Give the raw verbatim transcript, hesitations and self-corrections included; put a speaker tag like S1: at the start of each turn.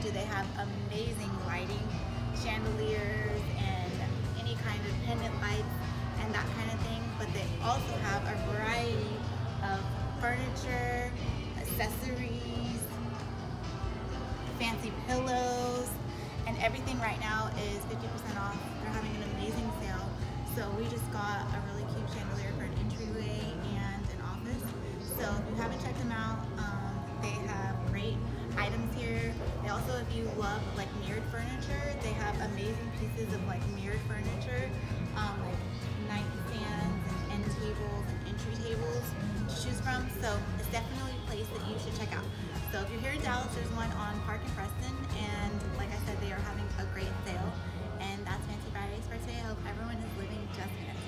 S1: to. They have amazing lighting, chandeliers, and any kind of pendant lights and that kind of thing. But they also have a variety of furniture, accessories, fancy pillows, and everything right now is fifty percent off. They're having an amazing sale. So we just got a really cute chandelier for an entryway and an office. So if you haven't checked them out, um, they have great items here. They also, if you love like mirrored furniture, they have amazing pieces of like mirrored furniture, um, like nightstands and end tables and entry tables to choose from. So it's definitely a place that you should check out. So if you're here in Dallas, there's one on Park and Preston, and like I said, they are having a great sale. And that's Fancy Fridays for today. I hope everyone is living just fancy.